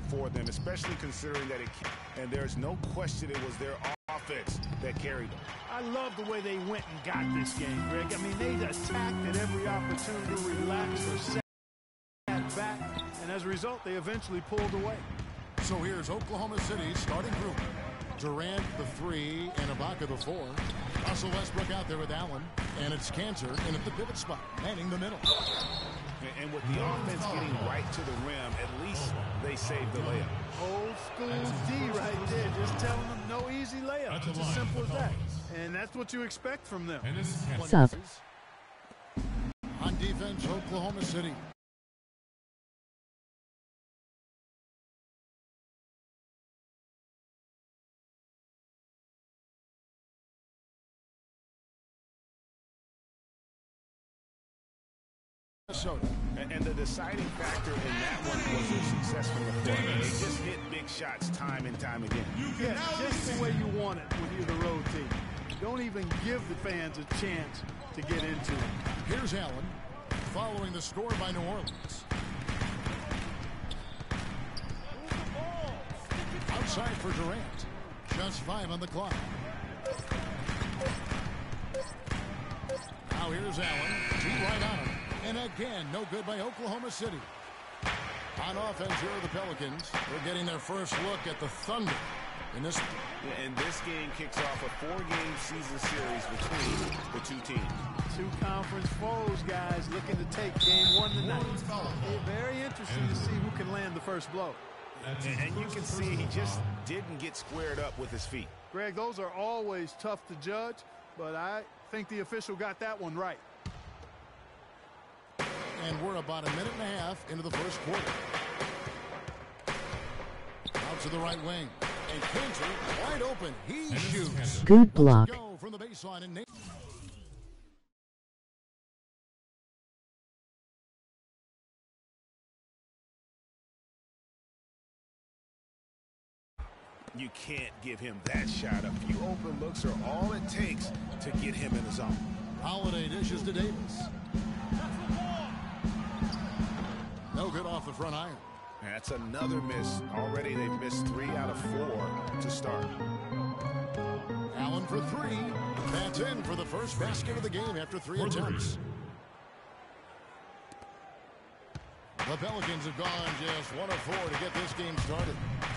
for them, especially considering that and there's no question it was their offense that carried them. I love the way they went and got this game, Greg. I mean, they attacked at every opportunity, relaxed or sat back, and as a result, they eventually pulled away. So here's Oklahoma City's starting group. Durant, the 3, and Ibaka, the 4. Russell Westbrook out there with Allen, and it's Cantor in at the pivot spot, manning the middle. And with the offense getting right to the rim, at least they saved the layup. Old school D right there, just telling them no easy layup. It's as simple as that. And that's what you expect from them. Sub. On defense, Oklahoma City. And the deciding factor in that one was their success from the floor. They just hit big shots time and time again. Yeah, just the way you want it when you're the road team. Don't even give the fans a chance to get into it. Here's Allen, following the score by New Orleans. Outside for Durant. Just 5 on the clock. Now here's Allen. 2 right on him. And again, no good by Oklahoma City. On offense, here are the Pelicans. They're getting their first look at the Thunder in this. And this game kicks off a 4-game season series between the two teams. 2 conference foes, guys, looking to take game 1 tonight. Very interesting to see who can land the first blow. And you can see he just didn't get squared up with his feet. Greg, those are always tough to judge, but I think the official got that one right. And we're about a minute and a half into the first quarter. Out to the right wing. And Cantor wide open. He shoots. Good block. Go from the baseline and you can't give him that shot. A few open looks are all it takes to get him in the zone. Holiday dishes to Davis. No good off the front iron. That's another miss. Already they've missed 3 out of 4 to start. Allen for 3. That's in for the first basket of the game after 3 attempts. The Pelicans have gone just 1 of 4 to get this game started.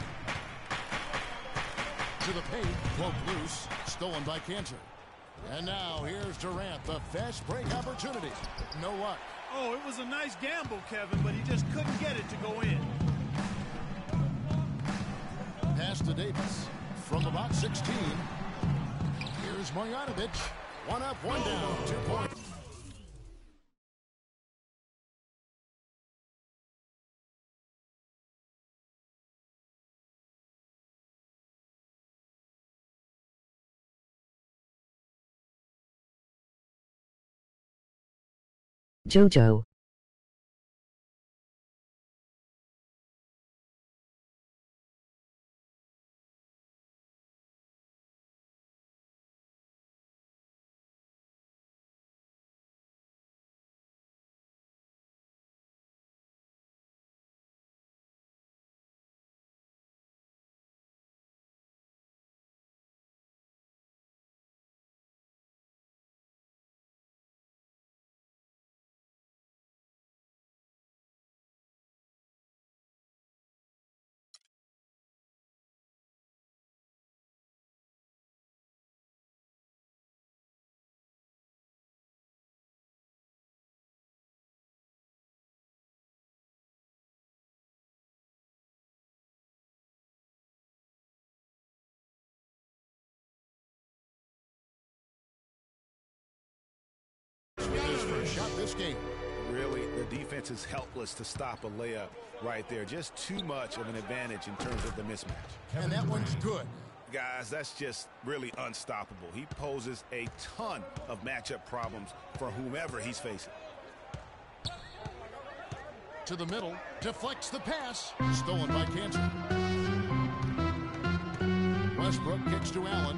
To the paint, broke loose, stolen by Cantor. And now here's Durant, the fast break opportunity. No luck. Oh, it was a nice gamble, Kevin, but he just couldn't get it to go in. Pass to Davis from about 16. Here's Marjanovic. 1 up, 1 down, 2 points. Jojo. His first shot this game. Really, the defense is helpless to stop a layup right there. Just too much of an advantage in terms of the mismatch. And that one's good. Guys, that's just really unstoppable. He poses a ton of matchup problems for whomever he's facing. To the middle, deflects the pass. Stolen by Cantor. Westbrook kicks to Allen.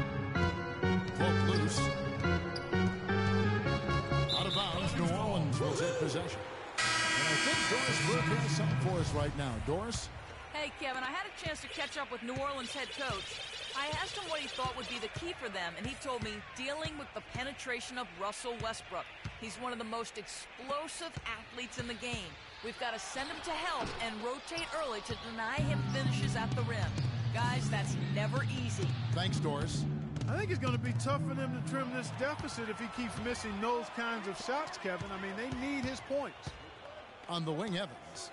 Broke loose. Out of bounds, New Orleans will take possession. And I think Doris Burke has something for us right now. Doris? Hey, Kevin, I had a chance to catch up with New Orleans head coach. I asked him what he thought would be the key for them, and he told me dealing with the penetration of Russell Westbrook. He's one of the most explosive athletes in the game. We've got to send him to help and rotate early to deny him finishes at the rim. Guys, that's never easy. Thanks, Doris. I think it's going to be tough for them to trim this deficit if he keeps missing those kinds of shots, Kevin. I mean, they need his points. On the wing, Evans.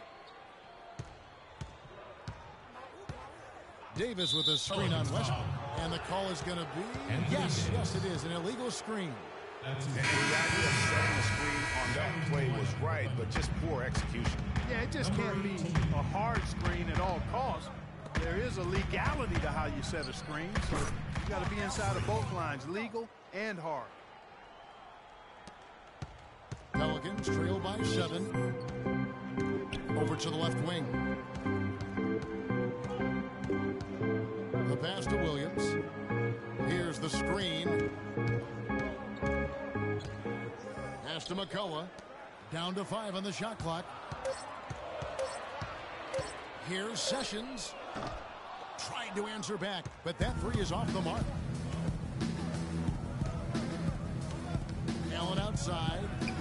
Davis with a screen on Westbrook. And the call is going to be... Yes, it is. An illegal screen. And the idea of setting a screen on that play was right, but just poor execution. Yeah, it just can't be a hard screen at all costs. There is a legality to how you set a screen, so you got to be inside of both lines, legal and hard. Pelicans trail by 7. Over to the left wing. The pass to Williams. Here's the screen. Pass to McCullough. Down to 5 on the shot clock. Here's Sessions. Tried to answer back, but that three is off the mark. Allen outside.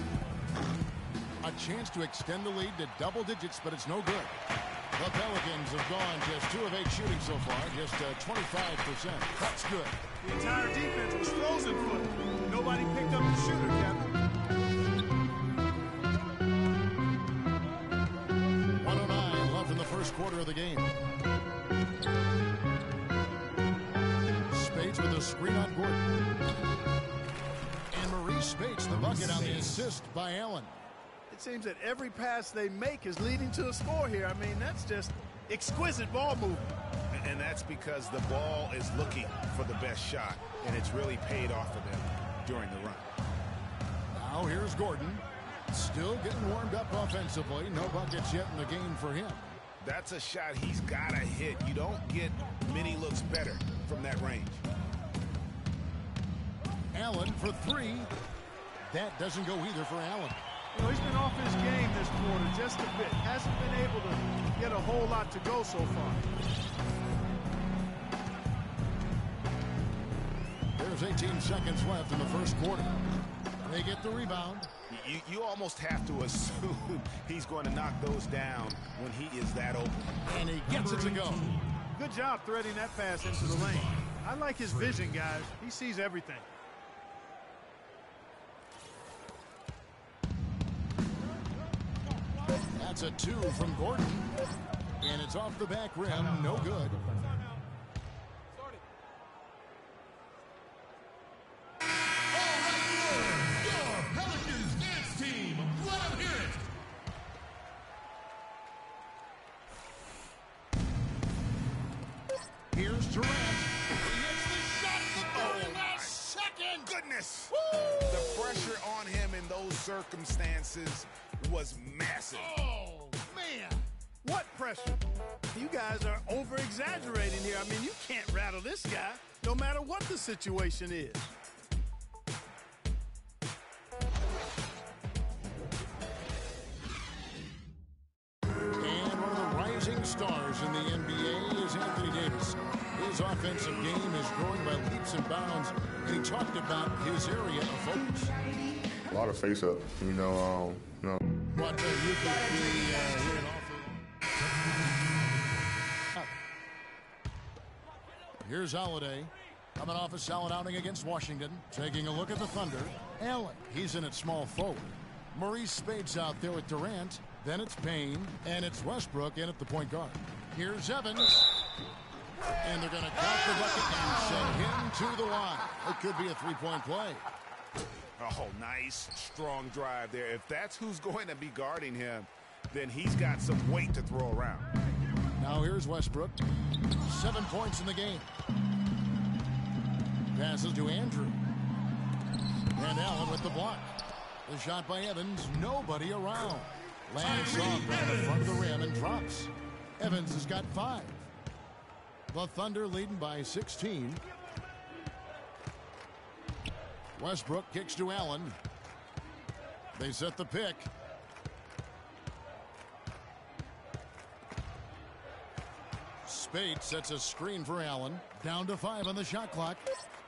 A chance to extend the lead to double digits, but it's no good. The Pelicans have gone just 2 of 8 shooting so far, just 25%. That's good. The entire defense was frozen footed. Nobody picked up the shooter, Kevin. 109 left in the first quarter of the game. Spades with a screen on Gordon. And Maurice Spates the bucket on the assist by Allen. It seems that every pass they make is leading to a score here. I mean, that's just exquisite ball movement. And that's because the ball is looking for the best shot, and it's really paid off for them during the run. Now here's Gordon. Still getting warmed up offensively. No buckets yet in the game for him. That's a shot he's got to hit. You don't get many looks better from that range. Allen for 3. That doesn't go either for Allen. You know, he's been off his game this quarter just a bit. Hasn't been able to get a whole lot to go so far. There's 18 seconds left in the first quarter. They get the rebound. You almost have to assume he's going to knock those down when he is that open. And he gets it to go. Good job threading that pass into the lane. I like his vision, guys. He sees everything. That's a 2 from Gordon. And it's off the back rim. No good. Here's Durant. He hits the shot at the very last second. Goodness. Woo! The pressure on him in those circumstances was massive. Oh, man. What pressure? You guys are over-exaggerating here. I mean, you can't rattle this guy no matter what the situation is. And one of the rising stars in the NBA is Anthony Davis. His offensive game is growing by leaps and bounds, and he talked about his area of focus. A lot of face-up, you know. What you could be here in Here's Holiday coming off a solid outing against Washington. Taking a look at the Thunder. Allen, he's in at small forward. Maurice Spates out there with Durant. Then it's Payne, and it's Westbrook in at the point guard. Here's Evans. And they're going to count the bucket and send him to the line. It could be a three-point play. Oh, nice, strong drive there. If that's who's going to be guarding him, then he's got some weight to throw around. Now here's Westbrook. 7 points in the game. Passes to Andrew. And Allen with the block. The shot by Evans. Nobody around. Lands off on the front of the rim and drops. Evans has got 5. The Thunder leading by 16. Westbrook kicks to Allen. They set the pick. Spade sets a screen for Allen. Down to 5 on the shot clock.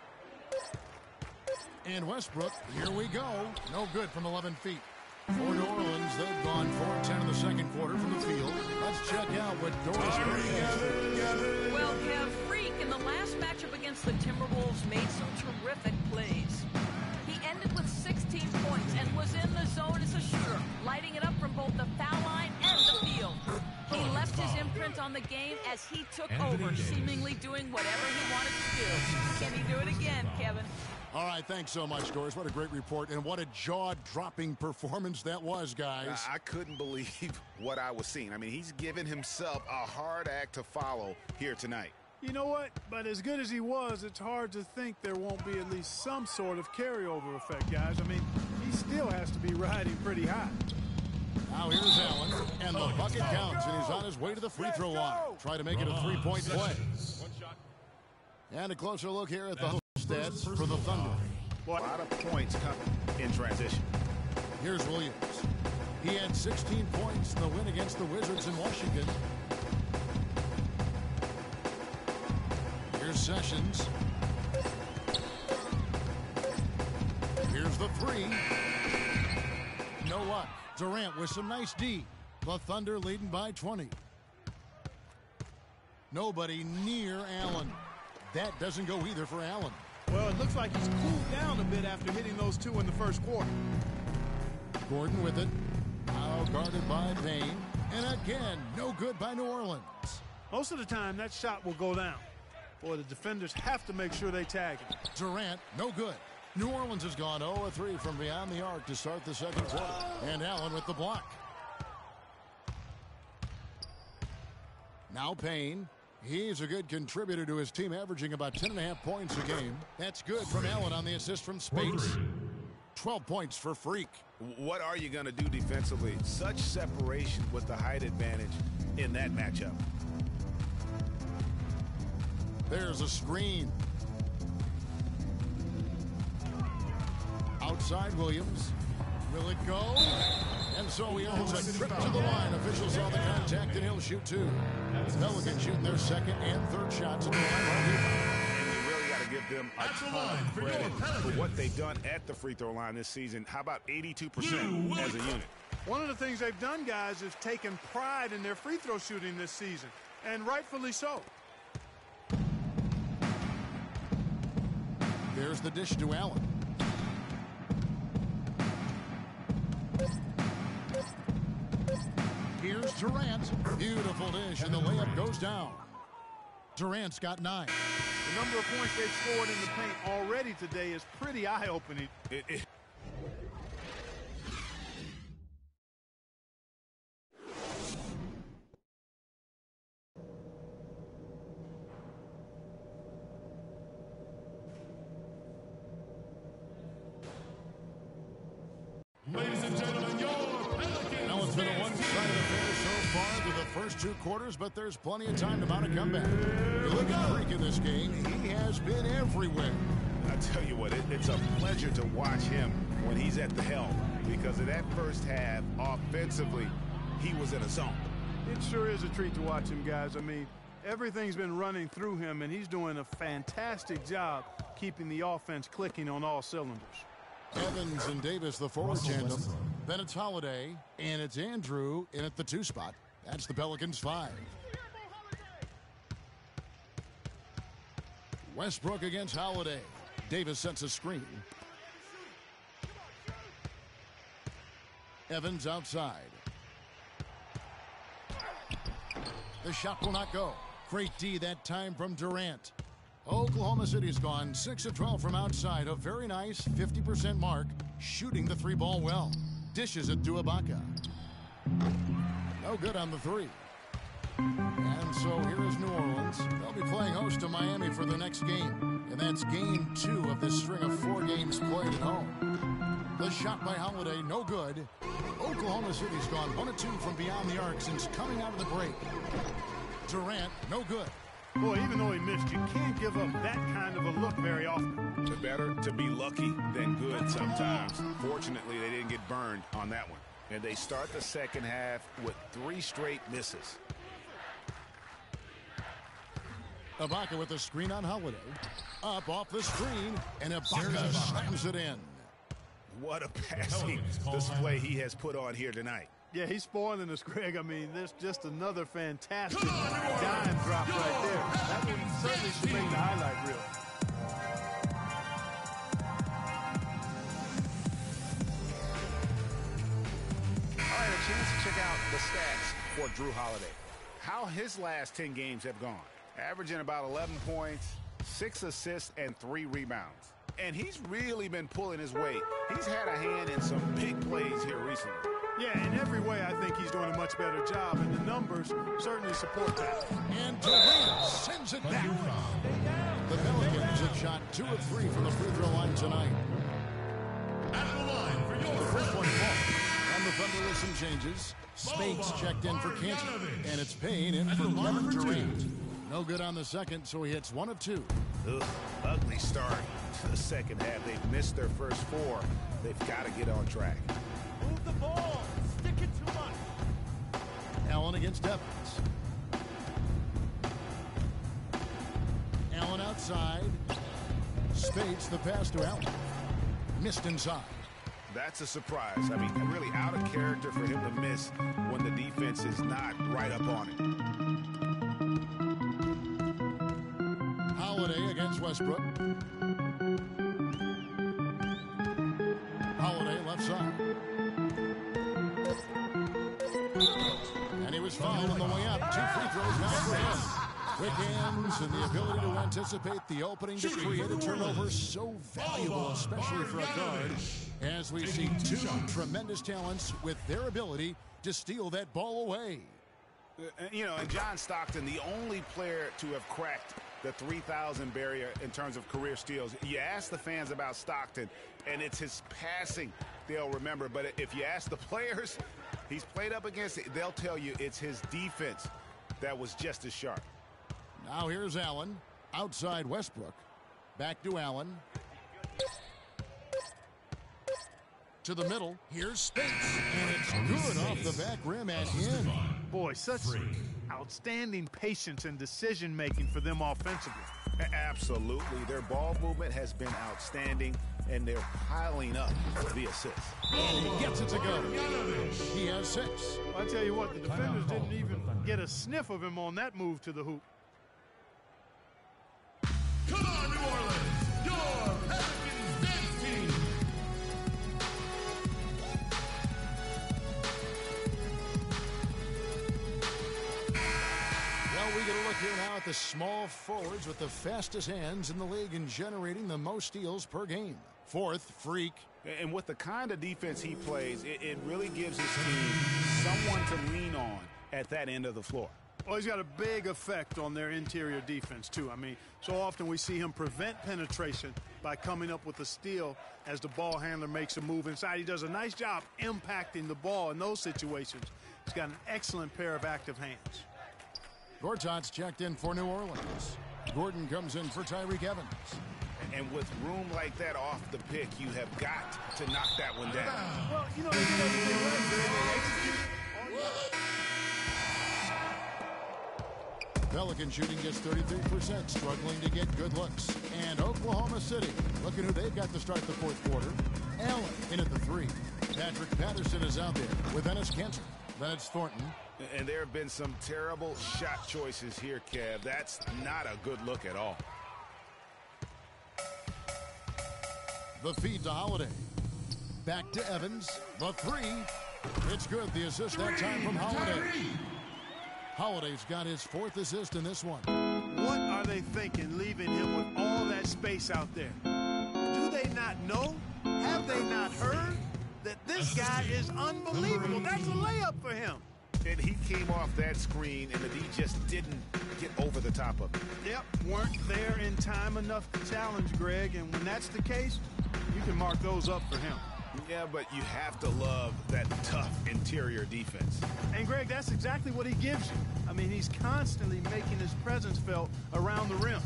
And Westbrook, here we go. No good from 11 feet. For New Orleans, they've gone 4-10 in the second quarter from the field. Let's check out what Doris Burke. Well, Kev, Freak in the last matchup against the Timberwolves made some terrific plays. He ended with 16 points and was in the zone as a shooter, lighting it up from both the foul line and the field. He left his imprint on the game as he took over, seemingly doing whatever he wanted to do. Can he do it again, Kevin? All right, thanks so much, Doris. What a great report, and what a jaw-dropping performance that was, guys. I couldn't believe what I was seeing. I mean, he's given himself a hard act to follow here tonight. You know what? But as good as he was, it's hard to think there won't be at least some sort of carryover effect, guys. I mean, he still has to be riding pretty high. Now here's Allen, and the bucket counts, and he's on his way to the free throw line. Try to make it a three-point play. And a closer look here at the stats for the Thunder. Well, a lot of points come in transition. Here's Williams. He had 16 points in the win against the Wizards in Washington. Here's Sessions. Here's the three. No luck. Durant with some nice D. The Thunder leading by 20. Nobody near Allen. That doesn't go either for Allen. Well, it looks like he's cooled down a bit after hitting those two in the first quarter. Gordon with it. Now guarded by Payne. And again, no good by New Orleans. Most of the time, that shot will go down. Boy, the defenders have to make sure they tag him. Durant, no good. New Orleans has gone 0-3 from beyond the arc to start the second quarter. And Allen with the block. Now Payne. He's a good contributor to his team, averaging about 10.5 points a game. That's good from Allen on the assist from Spades. 12 points for Freak. What are you going to do defensively? Such separation with the height advantage in that matchup. There's a screen. Outside Williams. Will it go? And so he earns a trip to the line. Officials saw the contact, and he'll shoot two. Pelicans shooting their second and third shots at the line. And you really got to give them a ton of credit for what they've done at the free throw line this season. How about 82% as a unit? One of the things they've done, guys, is taken pride in their free throw shooting this season, and rightfully so. There's the dish to Allen. Here's Durant. Beautiful dish, and the layup goes down. Durant's got 9. The number of points they've scored in the paint already today is pretty eye-opening. Ladies and gentlemen, your Pelicans. Now it's been a one-sided affair so far through the first two quarters, but there's plenty of time to mount a comeback. You look at Freak in this game, he has been everywhere. I tell you what, it's a pleasure to watch him when he's at the helm, because of that first half, offensively, he was in a zone. It sure is a treat to watch him, guys. I mean, everything's been running through him, and he's doing a fantastic job keeping the offense clicking on all cylinders. Evans and Davis, the forward tandem. Then it's Holiday, and it's Andrew in at the 2 spot. That's the Pelicans 5. Westbrook against Holiday. Davis sets a screen. Evans outside. The shot will not go. Great D that time from Durant. Oklahoma City's gone 6 of 12 from outside. A very nice 50% mark. Shooting the 3-ball well. Dishes it to Ibaka. No good on the 3. And so here is New Orleans. They'll be playing host to Miami for the next game. And that's game 2 of this string of 4 games played at home. The shot by Holiday, no good. Oklahoma City's gone 1 of 2 from beyond the arc since coming out of the break. Durant, no good. Boy, even though he missed, you can't give up that kind of a look very often. Better to be lucky than good sometimes. Fortunately, they didn't get burned on that one. And they start the second half with 3 straight misses. Ibaka with the screen on Holiday. Up off the screen, and Ibaka slams it in. What a passing display he has put on here tonight. Yeah, he's spoiling us, Greg. I mean, there's just another fantastic dime drop right there. That one certainly should make the highlight reel. All right, a chance to check out the stats for Jrue Holiday. How his last 10 games have gone. Averaging about 11 points, 6 assists, and 3 rebounds. And he's really been pulling his weight. He's had a hand in some big plays here recently. Yeah, in every way, I think he's doing a much better job, and the numbers certainly support that. And Durant sends it back. The Pelicans have shot 2 of 3 from the free throw line tonight. At the line for your First one falls, and the Thunder with some changes. Spades checked in for Cantor, and it's Payne in for Kevin Durant. No good on the second, so he hits 1 of 2. Ugh, ugly start to the second half. They've missed their first 4. They've got to get on track. Move the ball. Stick it too much. Allen against Evans. Allen outside. Spades the pass to Allen. Missed inside. That's a surprise. I mean, really out of character for him to miss when the defense is not right up on it. Holiday against Westbrook. Holiday left side. And he was fouled on the way up. 2 free throws now for him. Quick hands and the ability to anticipate the opening to create a turnover so valuable, especially for a guard, as we see 2 tremendous talents with their ability to steal that ball away. You know, and John Stockton, the only player to have cracked the 3,000 barrier in terms of career steals. You ask the fans about Stockton, and it's his passing they'll remember. But if you ask the players he's played up against, they'll tell you it's his defense that was just as sharp. Now here's Allen. Outside Westbrook. Back to Allen. To the middle. Here's Spence. And it's good off the back rim and in. Boy, such outstanding patience and decision-making for them offensively. Absolutely. Their ball movement has been outstanding, and they're piling up the assists. And he gets it to go. He has 6. Well, I tell you what, the defenders didn't even get a sniff of him on that move to the hoop. Come on, New Orleans, your Pelicans dance team. Well, we get a look here now at the small forwards with the fastest hands in the league and generating the most steals per game. 4th, Freak. And with the kind of defense he plays, it really gives his team someone to lean on at that end of the floor. Well, he's got a big effect on their interior defense, too. I mean, so often we see him prevent penetration by coming up with a steal as the ball handler makes a move inside. He does a nice job impacting the ball in those situations. He's got an excellent pair of active hands. Gortat's checked in for New Orleans. Gordon comes in for Tyreke Evans. And with room like that off the pick, you have got to knock that one down. Well, you know, they did everything right. They execute. Pelican shooting just 33%, struggling to get good looks. And Oklahoma City, looking who they've got to start the 4th quarter. Allen in at the 3. Patrick Patterson is out there with Enes Kanter. Then it's Thornton. And there have been some terrible shot choices here, Kev. That's not a good look at all. The feed to Holiday. Back to Evans. The 3. It's good. The assist that time from Holiday. Holiday's got his 4th assist in this one. What are they thinking, leaving him with all that space out there? Do they not know? Have they not heard that this guy is unbelievable? That's a layup for him. And he came off that screen, and the D just didn't get over the top of it. Yep, weren't there in time enough to challenge Greg, and when that's the case, you can mark those up for him. Yeah, but you have to love that tough interior. interior defense. And, Greg, that's exactly what he gives you. I mean, he's constantly making his presence felt around the rim.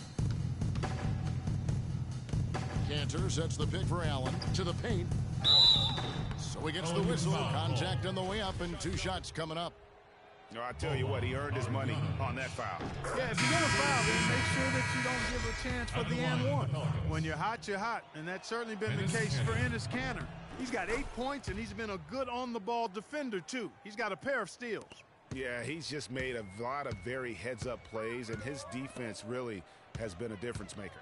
Kanter sets the pick for Allen to the paint. So he gets the whistle. Contact on the way up and 2 shots coming up. No, I tell you what, he earned his money on that foul. Yeah, if you're going to foul, then make sure that you don't give a chance for the and one. When you're hot, you're hot. And that's certainly been the case for Enes Kanter. He's got 8 points, and he's been a good on-the-ball defender, too. He's got a pair of steals. Yeah, he's just made a lot of very heads-up plays, and his defense really has been a difference maker.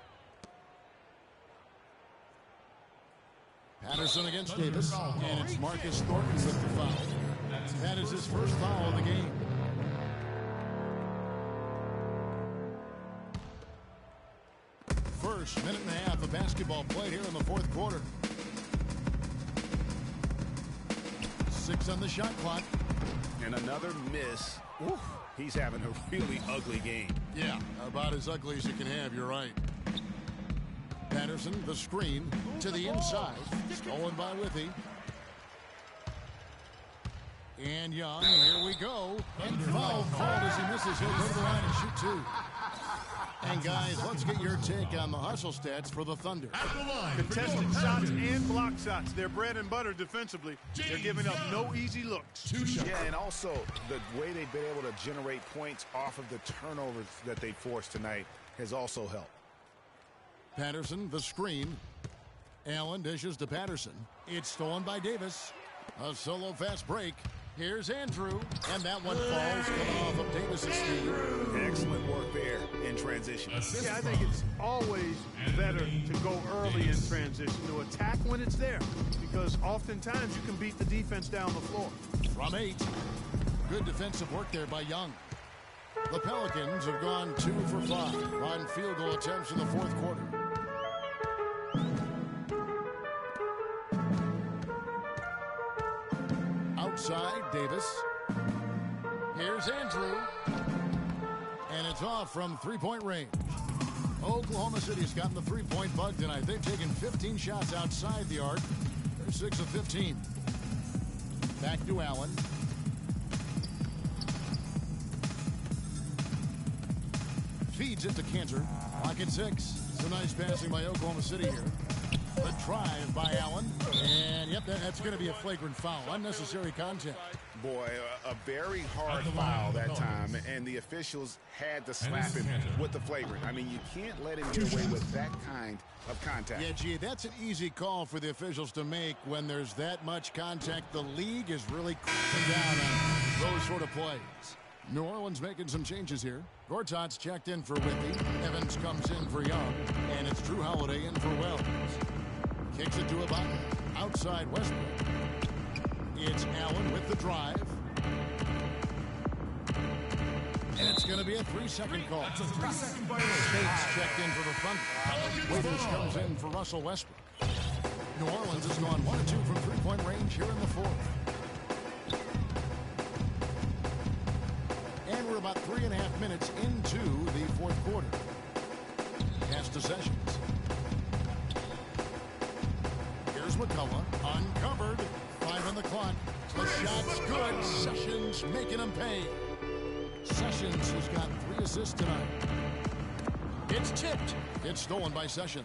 Patterson against Davis, and it's Marcus Thornton with the foul. That is his first foul of the game. First minute and a half of basketball played here in the 4th quarter. 6 on the shot clock. And another miss. Oof. He's having a really ugly game. Yeah, about as ugly as you can have, you're right. Patterson, the screen, to the inside. Stolen by Withey. And Young, and here we go. And foul called as he misses. He'll go to the line and shoot 2. And guys, let's get your take on the hustle stats for the Thunder. Contested shots and block shots. They're bread and butter defensively. They're giving up no easy looks. Yeah, and also the way they've been able to generate points off of the turnovers that they forced tonight has also helped. Patterson, the screen. Allen dishes to Patterson. It's stolen by Davis. A solo fast break. Here's Andrew, and that one falls coming off of Davis's steal. Excellent work there in transition. Yeah, I think it's always better to go early in transition, to attack when it's there, because oftentimes you can beat the defense down the floor. From 8. Good defensive work there by Young. The Pelicans have gone 2 for 5 on field goal attempts in the 4th quarter. Outside, Davis. Here's Andrew. And it's off from 3-point range. Oklahoma City's gotten the 3-point bug tonight. They've taken 15 shots outside the arc. They're 6 of 15. Back to Allen. Feeds it to Kanter. Pocket 6. It's a nice passing by Oklahoma City here. The drive by Allen. And, yep, that's going to be a flagrant foul. Unnecessary contact. Boy, a very hard foul that time, and the officials had to slap him with the flagrant. I mean, you can't let him get away with that kind of contact. Yeah, gee, that's an easy call for the officials to make when there's that much contact. The league is really cracking down on those sort of plays. New Orleans making some changes here. Gortat's checked in for Withey. Evans comes in for Young, and it's Drew Holiday in for Wells. Kicks it to Ibaka. Outside Westbrook. It's Allen with the drive. And it's going to be a 3-second call. That's a 3-second violation. States checked in for the Thunder. Waiters comes in for Russell Westbrook. New Orleans has gone 1 of 2 from 3-point range here in the 4th. And we're about 3.5 minutes into the 4th quarter. Pass to Sessions. Here's McCullough, uncovered. 5 on the clock. The shot's good. Sessions making him pay. Sessions has got 3 assists tonight. It's tipped. It's stolen by Sessions.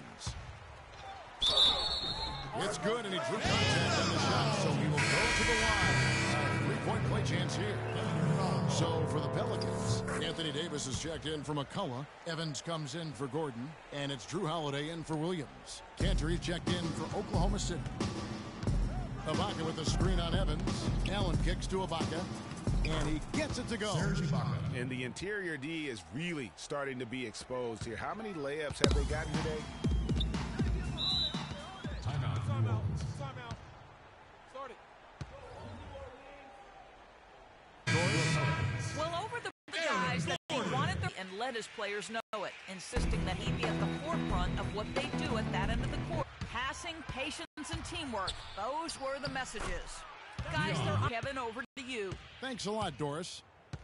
It's good, and he drew contact on the shot, so he will go to the line. 3-point play chance here. So for the Pelicans, Anthony Davis is checked in for McCullough. Evans comes in for Gordon, and it's Drew Holiday in for Williams. Kanter, he's checked in for Oklahoma City. Ibaka with the screen on Evans. Allen kicks to Ibaka, and he gets it to go. And the interior D is really starting to be exposed here. How many layups have they gotten today? Timeout. New Orleans. Start it. Well, over the guys that he wanted and let his players know it, insisting that he be at the forefront of what they do at that end of the court. Passing, patience, and teamwork. Those were the messages. Guys, they're Kevin, over to you. Thanks a lot, Doris.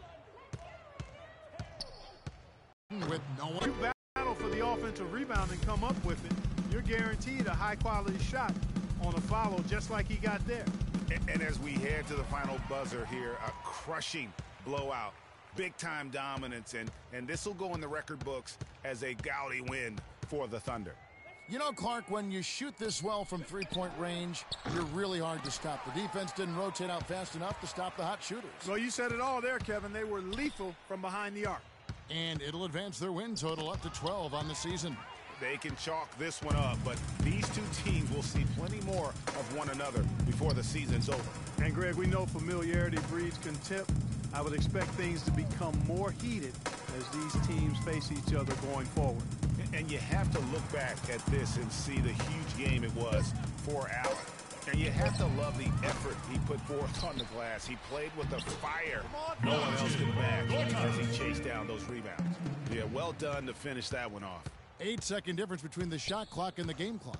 With no one. You battle for the offensive rebound and come up with it. You're guaranteed a high-quality shot on a follow just like he got there. And as we head to the final buzzer here, a crushing blowout, big-time dominance, and this will go in the record books as a gaudy win for the Thunder. You know, Clark, when you shoot this well from three-point range, you're really hard to stop. The defense didn't rotate out fast enough to stop the hot shooters. Well, you said it all there, Kevin. They were lethal from behind the arc. And it'll advance their win total up to 12 on the season. They can chalk this one up, but these two teams will see plenty more of one another before the season's over. And, Greg, we know familiarity breeds contempt. I would expect things to become more heated as these teams face each other going forward. And you have to look back at this and see the huge game it was for Allen. And you have to love the effort he put forth on the glass. He played with a fire no one else could match as he chased down those rebounds. Yeah, well done to finish that one off. 8-second difference between the shot clock and the game clock.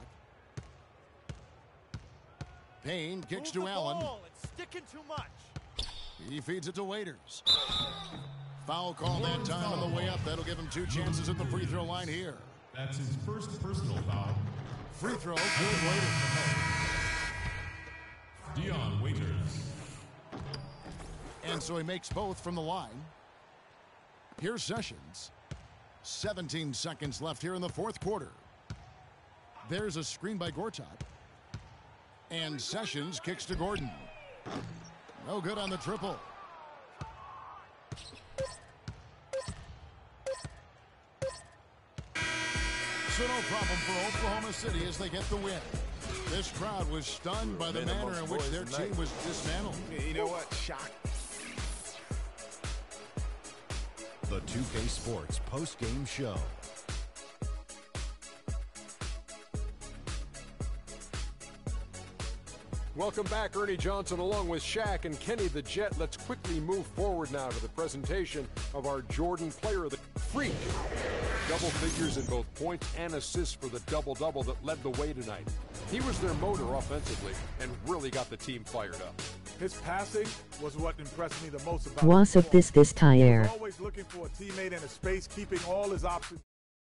Payne kicks to Allen. It's sticking too much. He feeds it to Waiters. Foul call that time on the way up. That'll give him 2 chances at the free throw line here. That's his first personal foul. Free throw, good Waiters. Dion Waiters. And so he makes both from the line. Here's Sessions. 17 seconds left here in the fourth quarter. There's a screen by Gortat. And Sessions kicks to Gordon. No good on the triple. So no problem for Oklahoma City as they get the win. This crowd was stunned by the manner in which their team was dismantled. You know what? Shocked. The 2K Sports post-game show. Welcome back, Ernie Johnson along with Shaq and Kenny the Jet. Let's quickly move forward now to the presentation of our Jordan Player of the Freak. Double figures in both points and assists for the double-double that led the way tonight. He was their motor offensively and really got the team fired up. His passing was what impressed me the most about Was of this tire. Always looking for a teammate in a space, keeping all his options.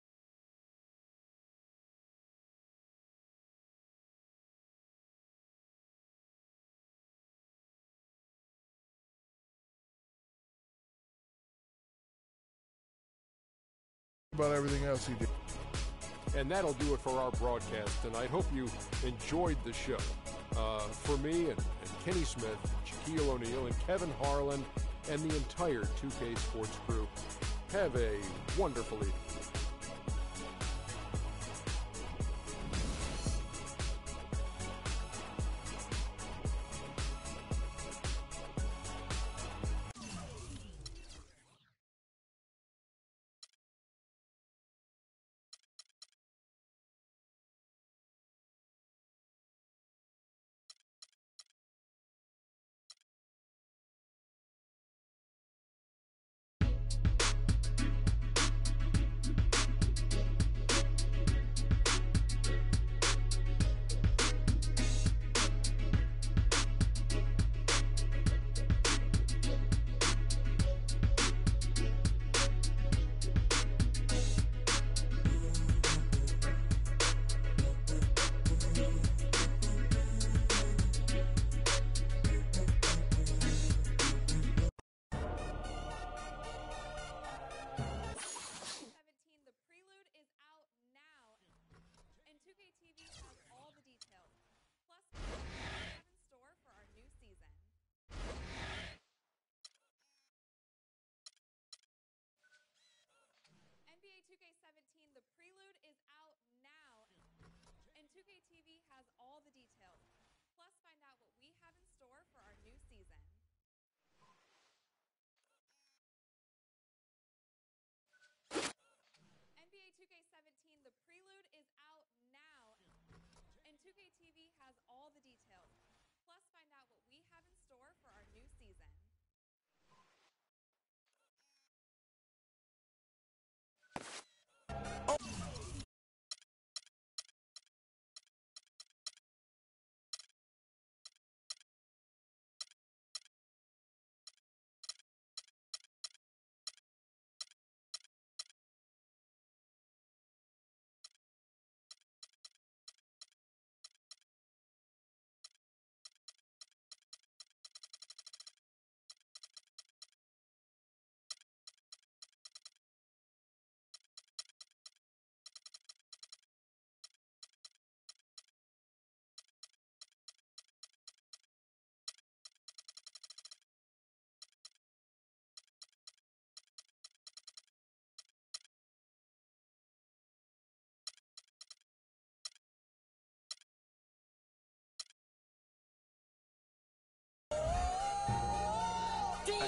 About everything else he did. And that'll do it for our broadcast tonight. Hope you enjoyed the show. For me and Kenny Smith, Shaquille O'Neal, and Kevin Harlan, and the entire 2K Sports crew, have a wonderful evening.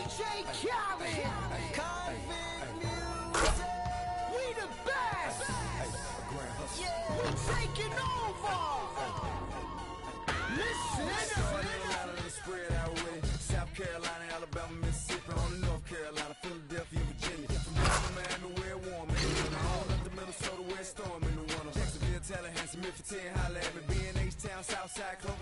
DJ Khaled. Convict music. We the best. Yeah. We taking over. Listen. Spread out with it. South Carolina, Alabama, Mississippi, on the North Carolina, Philadelphia, Virginia. From Miami, where warm in the winter. All up to Minnesota, where storm in the winter. Jacksonville, Tallahassee, Memphis, 10, holla at me. B&H Town, Southside, Clover.